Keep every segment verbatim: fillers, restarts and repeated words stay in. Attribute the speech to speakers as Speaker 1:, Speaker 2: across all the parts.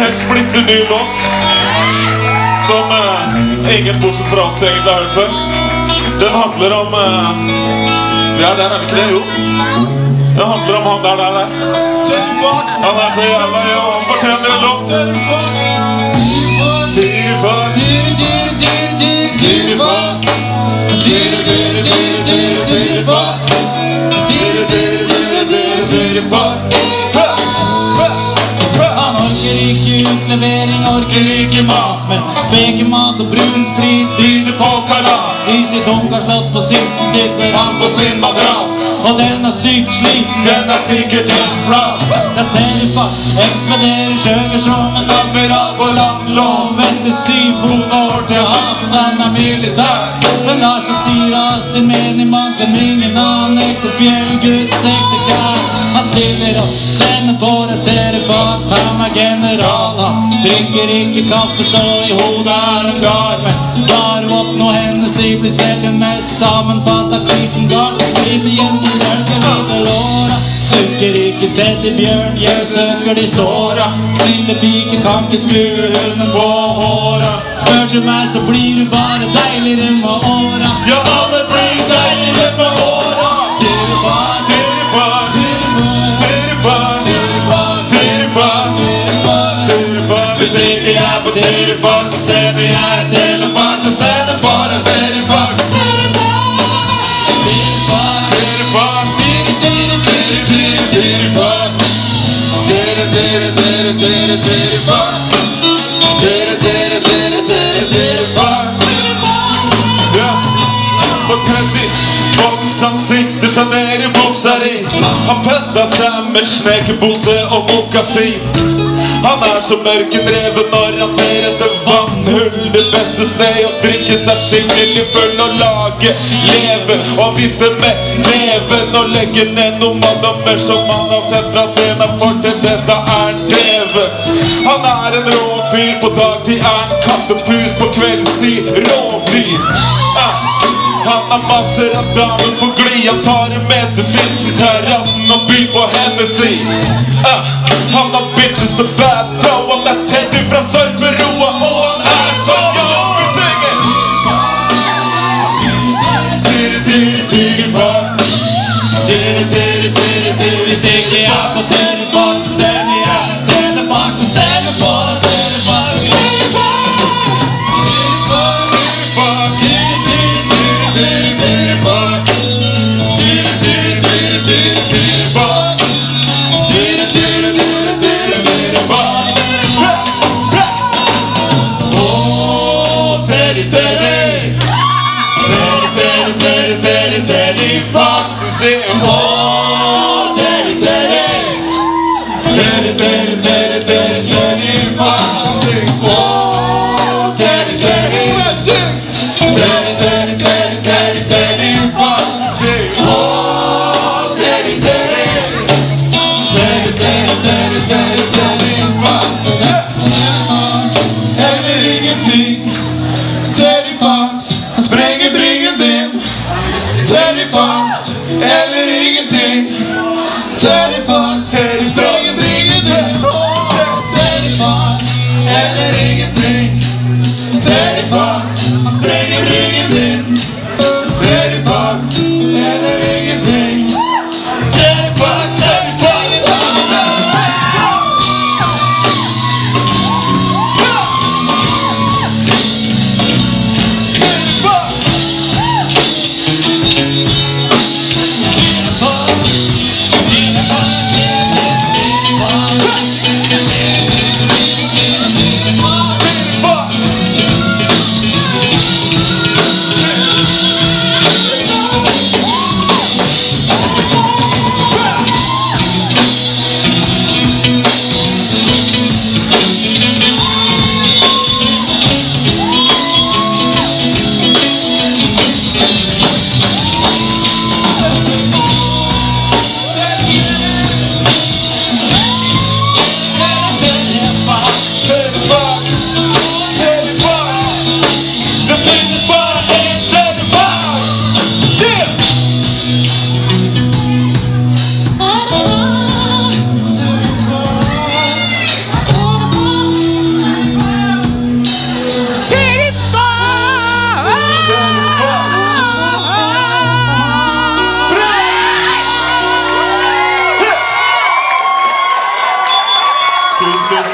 Speaker 1: helt splitter ny låt som uh, ingen bortsett fra oss egentlig har hørt før. Den handler om uh, ja, der er det ikke det, jo. Den handler om han der, der, der. Han er så jævla, jo, han fortjener en låt. Tyrifar, Tyrifar, Tyrifar, Tyrifar, Tyrifar.
Speaker 2: Han orker ikke utlevering, orker ikke mas, men spekemat og brun sprit begynner på kalas. I sitt onka slott på sitsen sitter han på sin madrass, og den er sykt sliten, den er sikkert helt flat. Det er Tyrifar, ekspederer sjøger som en admiral på landlov. Venter syv vonde år til havs, han er militær. Den lar seg syre av sin menigmann som ingen annen ekte fjellgutt, ekte kær. Han stiller og sender på det Tyrifar, han er general. Han drikker ikke kaffe, så i hodet er han klar. Men bare våkne og henne si blir selv mest sammenfattet krisengard. Triver gjennom bølger i det låra, sukker ikke teddybjørn, jeg søker de såra. Snille pike kan ikke skue hunden på håra. Spør du meg så blir du bare deiligere med åra.
Speaker 1: Ja, alle blir deiligere med åra.
Speaker 2: Tyrifar,
Speaker 1: Tyrifar, Tyrifar, Tyrifar, Tyrifar, Tyrifar.
Speaker 2: hvis ikke jeg er på Tyrifar, så sender jeg et telefar, så sender bare Tyrifar. Tyrifar,
Speaker 1: Tyrifar,
Speaker 2: Tyrifar, Tyrifar, Tyrifar, Tyrifar, Tyrifar.
Speaker 1: ja. På tredje boks han sikter seg ned i buksa i. Han pøtta seg med snekebose og mokasin. Han er så mørkedreven når han ser etter vannhull. Det beste sted å drikke seg skikkelig full og lage leve og vifte med neven og legge ned noen madammer som han har sett fra scenen, for til dette er han dreven. Han er en råfyr, på dagtid er han kattepus, på kveldstid rovdyr. Ah. Han har masser av damer på gli, han tar en med til Sinsen-terrassen og byr på Hennessy. Ah, han har bitches så bad flow, han er Teddy fra Sørperoa, og han er så jobbetynger. Tyri, tyri, Tyrifar,
Speaker 2: Tyri, tyri, tyri, tyri. Hvis ikke jeg er på Tyrifar, så sender jeg et telefar, så sender på Tyrifar. Tyrifar, tyri, tyri, tyri, Tyrifar. Tyri, tyri, tyri, tyri, Tyrifar. Tyri, tyri, tyri, tyri, Tyrifar. Åh, Teddy, Teddy. Teddy, Teddy, Teddy, Teddy, Tyrifar. Åh, Teddy, Teddy. Teddy, Teddy, Teddy, Teddy, Tyrifar. Åh, Teddy, Teddy. Teddy, Teddy, Teddy, Teddy, Tyrifar. Åh, Teddy, Teddy. Teddy, Teddy, Teddy, Teddy, Tyrifar.
Speaker 1: eller ingenting. Tyrifar, han sprenger bringen din. Tyrifar, eller ingenting. Tyrifar, han sprenger bringen din. Tyrifar, eller ingenting. Tyrifar, han sprenger bringen din. Tyrifar, eller ingenting. Tyrifar, Tyrifar.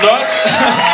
Speaker 1: Tusen takk.